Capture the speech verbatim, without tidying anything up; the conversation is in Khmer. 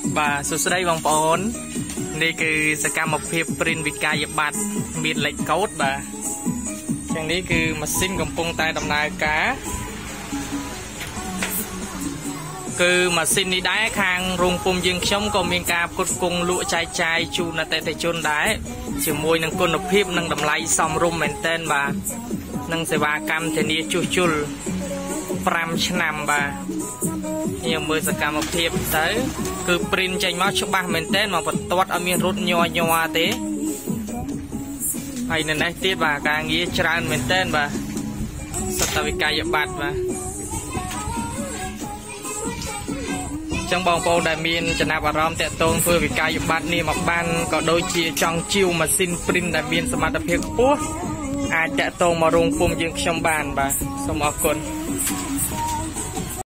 bà số đây vòng bốn đây cứ sẽ cam một phép print vì ca dập bát miệt lệch cốt bà chẳngนี้คือมาซิ่งកំពុងតែដំណើរការគឺម៉ាស៊ីននេះដែរខាងរោងពុម្ពយើងខ្ញុំក៏មានការផ្គត់ផ្គង់លក់ចាយចាយជូនអតិថិជនដែរជាមួយនឹងគុណភាពនិងតម្លៃសមរម្យមែនទែនបាទនិងសេវាកម្មធានាជួសជុលប្រាំឆ្នាំបាទខ្ញុំមើលសកម្មភាពទៅគឺ print ចេញមកច្បាស់មែនទែនមកបន្ទាត់ឲ្យមានរត់ញ័រញ័រទេហើយនៅនេះទៀតបាទការងារច្រើនមែនទែនបាទសតវិកាយប័ត្របាទចឹងបងប្អូនដែលមានចំណាប់អារម្មណ៍តាក់ទងធ្វើវិកាយប័ត្រនេះមកបានក៏ដូចជាចង់ជាវម៉ាស៊ីន print ដែលមានសមត្ថភាពខ្ពស់អាចតាក់ទងមករោងពុម្ពយើងខ្ញុំបានបាទសូមអរគុណ